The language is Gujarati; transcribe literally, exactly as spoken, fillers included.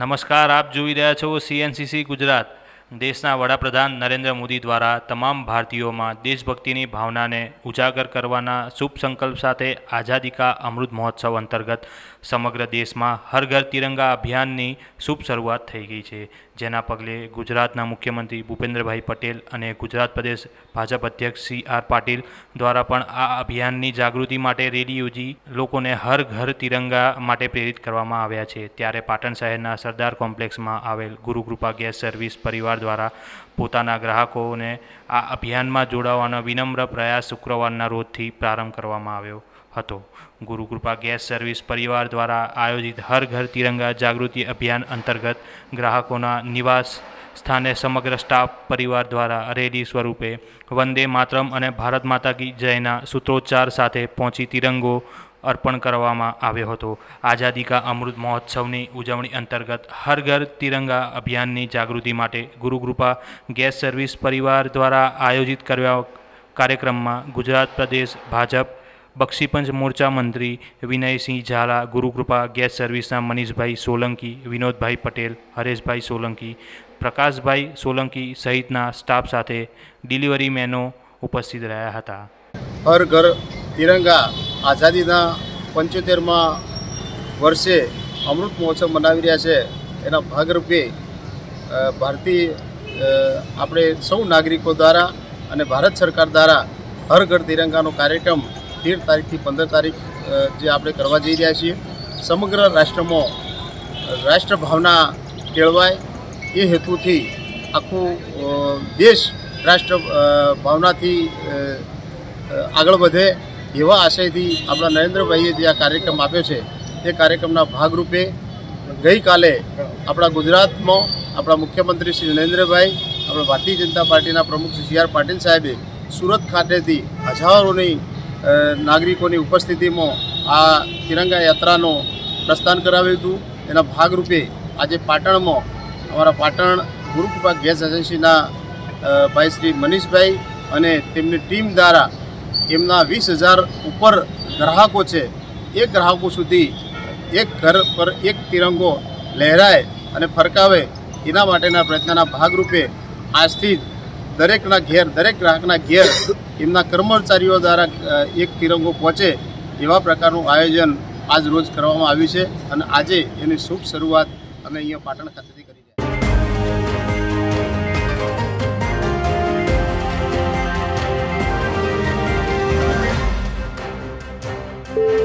નમસ્કાર, આપ જોઈ રહ્યા છો સીએનસીસી ગુજરાત। દેશના વડાપ્રધાન નરેન્દ્ર મોદી દ્વારા તમામ ભારતીયોમાં દેશભક્તિની ભાવનાને ઉજાગર કરવાના શુભ સંકલ્પ સાથે આઝાદી કા અમૃત મહોત્સવ અંતર્ગત સમગ્ર દેશમાં હર ઘર તિરંગા અભિયાનની શુભ શરૂઆત થઈ ગઈ છે, જેના પગલે ગુજરાતના મુખ્યમંત્રી ભૂપેન્દ્રભાઈ પટેલ અને ગુજરાત પ્રદેશ ભાજપ અધ્યક્ષ સી આર પાટીલ દ્વારા પણ આ અભિયાનની જાગૃતિ માટે રેલી યોજી લોકોને હર ઘર તિરંગા માટે પ્રેરિત કરવામાં આવ્યા છે। ત્યારે પાટણ શહેરના સરદાર કોમ્પ્લેક્સમાં આવેલ ગુરુકૃપા ગેસ સર્વિસ પરિવાર દ્વારા પોતાના ગ્રાહકોને આ અભિયાનમાં જોડાવાનો વિનમ્ર પ્રયાસ શુક્રવારના રોજથી પ્રારંભ કરવામાં આવ્યો હતો। ગુરુકૃપા ગેસ સર્વિસ પરિવાર દ્વારા આયોજિત હર ઘર તિરંગા જાગૃતિ અભિયાન અંતર્ગત ગ્રાહકોના નિવાસ સ્થાને સમગ્ર સ્ટાફ પરિવાર દ્વારા રેલી સ્વરૂપે વંદે માતરમ અને ભારત માતા કી જયના સૂત્રોચ્ચાર સાથે પહોંચી તિરંગો અર્પણ કરવામાં આવ્યો હતો। આઝાદી કા અમૃત મહોત્સવની ઉજવણી અંતર્ગત હર ઘર તિરંગા અભિયાનની જાગૃતિ માટે ગુરુકૃપા ગેસ સર્વિસ પરિવાર દ્વારા આયોજિત કર્યા કાર્યક્રમમાં ગુજરાત પ્રદેશ ભાજપ બક્ષીપંચ મોરચા મંત્રી વિનયસિંહ ઝાલા, ગુરુકૃપા ગેસ સર્વિસના મનીષભાઈ સોલંકી, વિનોદભાઈ પટેલ, હરેશભાઈ સોલંકી, પ્રકાશભાઈ સોલંકી સહિતના સ્ટાફ સાથે ડિલિવરી મેનો ઉપસ્થિત રહ્યા હતા। હર ઘર તિરંગા આઝાદીના પંચોતેરમાં વર્ષે અમૃત મહોત્સવ મનાવી રહ્યા છે। એના ભાગરૂપે ભારતીય આપણે સૌ નાગરિકો દ્વારા અને ભારત સરકાર દ્વારા હર ઘર તિરંગાનો કાર્યક્રમ તેર તારીખથી પંદર તારીખ જે આપણે કરવા જઈ રહ્યા છીએ। સમગ્ર રાષ્ટ્રમાં રાષ્ટ્ર ભાવના કેળવાય એ હેતુથી આખું દેશ રાષ્ટ્ર ભાવનાથી આગળ વધે એવા આશયથી આપણા નરેન્દ્રભાઈએ જે આ કાર્યક્રમ આપ્યો છે એ કાર્યક્રમના ભાગરૂપે ગઈકાલે આપણા ગુજરાતમાં આપણા મુખ્યમંત્રી શ્રી નરેન્દ્રભાઈ, આપણા ભારતીય જનતા પાર્ટીના પ્રમુખ શ્રી સી આર પાટીલ સાહેબે સુરત ખાતેથી હજારોની નાગરિકોની ઉપસ્થિતિમાં આ તિરંગા યાત્રાનું પ્રસ્થાન કરાવ્યું હતું। એના ભાગરૂપે આજે પાટણમાં અમારા પાટણ ગુરુકૃપા ગેસ એજન્સીના ભાઈ શ્રી મનીષભાઈ અને તેમની ટીમ દ્વારા એમના વીસ હજાર ઉપર ગ્રાહકો છે એ ગ્રાહકો સુધી એક ઘર પર એક તિરંગો લહેરાય અને ફરકાવે એના માટેના પ્રયત્નના ભાગરૂપે આજથી દરેકના ઘેર દરેક ગ્રાહકના ઘેર એમના કર્મચારીઓ દ્વારા એક તિરંગો પહોંચે એવા પ્રકારનું આયોજન આજ રોજ કરવામાં આવ્યું છે અને આજે એની શુભ શરૂઆત અમે અહીંયા પાટણ ખાતેથી કરી છે।